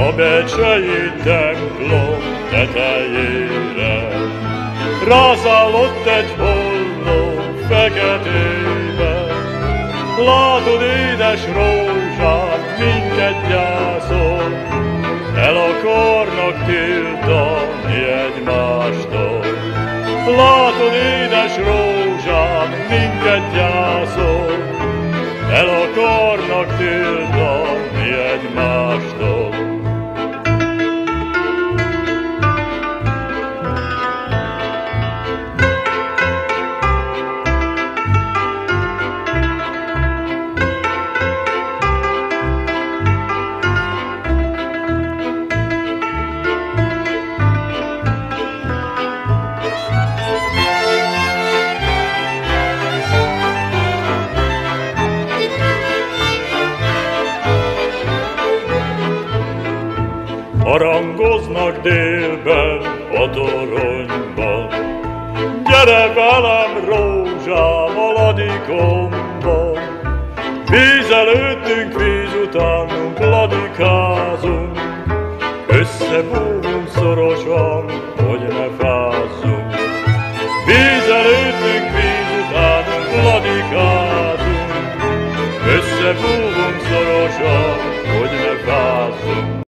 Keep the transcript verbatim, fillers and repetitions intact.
a becsei templom tetejére. Rászállott egy holló feketébe, látod, édes rózsám, minket gyászol, el akarnak tiltani egymástól. Látod, édes rózsám, minket gyászol, el akarnak tiltani egymástól. Harangoznak délben a toronyban, gyere velem, rózsám, a ladikomban. Víz előttünk, víz utánunk, ladikázunk, összebúgunk szorosan, hogy ne